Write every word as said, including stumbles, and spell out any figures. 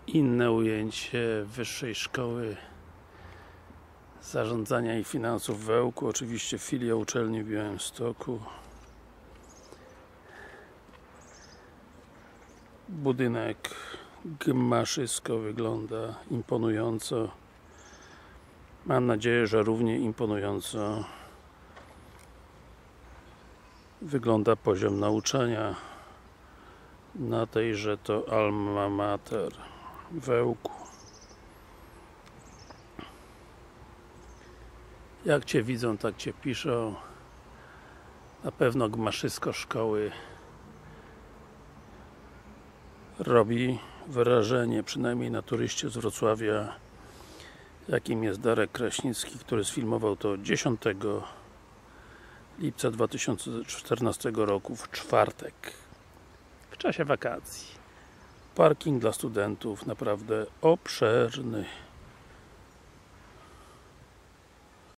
Inne ujęcie Wyższej Szkoły Zarządzania i Finansów w Ełku, oczywiście filia uczelni w Białymstoku. Budynek gmaszysko wygląda imponująco. Mam nadzieję, że równie imponująco wygląda poziom nauczania na tejże to Alma Mater w Ełku. Jak Cię widzą, tak Cię piszą. Na pewno gmaszysko szkoły robi wrażenie, przynajmniej na turyście z Wrocławia, jakim jest Darek Kraśnicki, który sfilmował to dziesiątego lipca dwa tysiące czternastego roku w czwartek, w czasie wakacji. Parking dla studentów naprawdę obszerny.